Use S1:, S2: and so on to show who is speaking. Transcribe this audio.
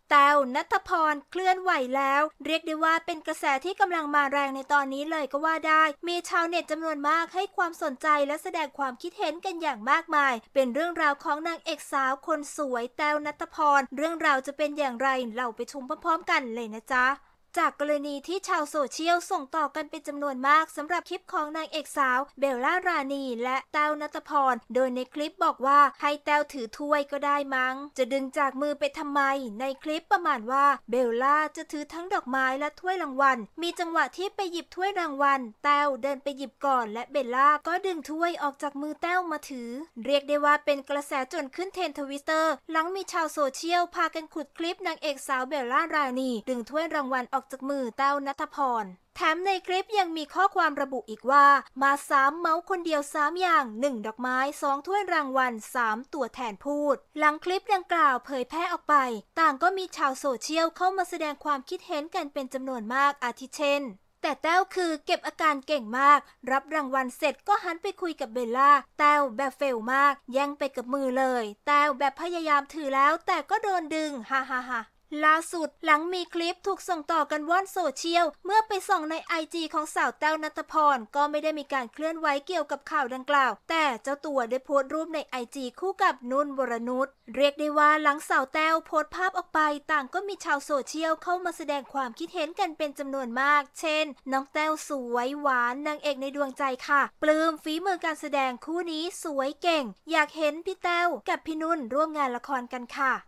S1: แต้วณัฐพรเคลื่อนไหวแล้วเรียกได้ว่าเป็นกระแสที่กำลังมาแรงในตอนนี้เลยก็ว่าได้มีชาวเน็ตจำนวนมากให้ความสนใจและแสดงความคิดเห็นกันอย่างมากมายเป็นเรื่องราวของนางเอกสาวคนสวยแต้วณัฐพรเรื่องราวจะเป็นอย่างไรเราไปชมพร้อมๆกันเลยนะจ๊ะจากกรณีที่ชาวโซเชียลส่งต่อกันเป็นจำนวนมากสำหรับคลิปของนางเอกสาวเบลล่ารานีและแต้วณัฐพรโดยในคลิปบอกว่าให้แต้วถือถ้วยก็ได้มั้งจะดึงจากมือไปทำไมในคลิปประมาณว่าเบลล่าจะถือทั้งดอกไม้และถ้วยรางวัลมีจังหวะที่ไปหยิบถ้วยรางวัลแต้วเดินไปหยิบก่อนและเบลล่าก็ดึงถ้วยออกจากมือแต้วมาถือเรียกได้ว่าเป็นกระแสจนขึ้นเทรนด์ทวิตเตอร์หลังมีชาวโซเชียลพากันขุดคลิปนางเอกสาวเบลล่ารานีดึงถ้วยรางวัลออกจากมือแต้วณัฐพรแถมในคลิปยังมีข้อความระบุอีกว่ามา3เมาส์คนเดียว3อย่าง1ดอกไม้2ถ้วยรางวัล3ตัวแทนพูดหลังคลิปดังกล่าวเผยแพร่ออกไปต่างก็มีชาวโซเชียลเข้ามาแสดงความคิดเห็นกันเป็นจำนวนมากอาทิเช่นแต่แต้วคือเก็บอาการเก่งมากรับรางวัลเสร็จก็หันไปคุยกับเบลล่าแต้วแบบเฟลมากแย่งไปกับมือเลยแต้วแบบพยายามถือแล้วแต่ก็โดนดึงฮ่าฮ่าฮ่าล่าสุดหลังมีคลิปถูกส่งต่อกันว่อนโซเชียลเมื่อไปส่องใน IG ของสาวแต้วณัฐพรก็ไม่ได้มีการเคลื่อนไหวเกี่ยวกับข่าวดังกล่าวแต่เจ้าตัวได้โพสต์รูปใน IG คู่กับนุ่นวรนุชเรียกได้ว่าหลังสาวแต้วโพสต์ภาพออกไปต่างก็มีชาวโซเชียลเข้ามาแสดงความคิดเห็นกันเป็นจำนวนมากเช่นน้องแต้วสวยหวานนางเอกในดวงใจค่ะปลื้มฝีมือการแสดงคู่นี้สวยเก่งอยากเห็นพี่แต้วกับพี่นุ่นร่วมงานละครกันค่ะ